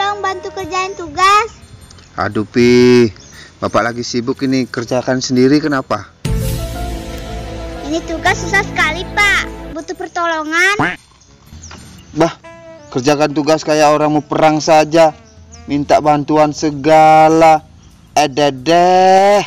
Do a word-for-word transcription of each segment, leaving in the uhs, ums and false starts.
dong bantu kerjain tugas. Aduh Pi, Bapak lagi sibuk ini, kerjakan sendiri kenapa? Ini tugas susah sekali Pak, butuh pertolongan. Bah, kerjakan tugas kayak orang mau perang saja, minta bantuan segala. Ededeh.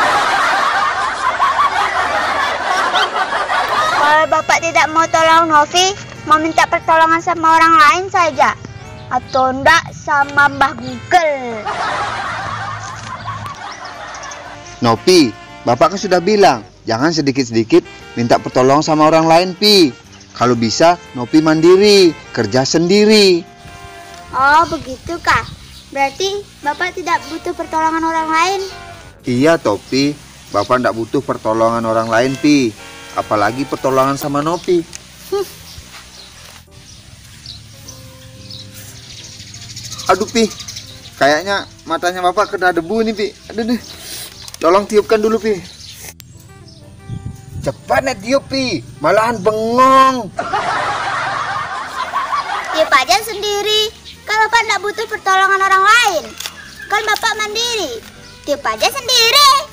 Kalau Bapak tidak mau tolong Novi, mau minta pertolongan sama orang lain saja. Atau enggak sama Mbah Google. Nopi, Bapak kan sudah bilang, jangan sedikit-sedikit minta pertolongan sama orang lain, Pi. Kalau bisa, Nopi mandiri, kerja sendiri. Oh, begitu kah? Berarti Bapak tidak butuh pertolongan orang lain? Iya, Topi. Bapak tidak butuh pertolongan orang lain, Pi. Apalagi pertolongan sama Nopi. Hmm. Aduh, Pi. Kayaknya matanya Bapak kena debu nih, Pi. Aduh, deh. Tolong tiupkan dulu, Pi. Cepat nih tiup, Pi. Malahan bengong. Tiup aja sendiri. Kan Bapak tidak butuh pertolongan orang lain. Kan Bapak mandiri. Tiup aja sendiri.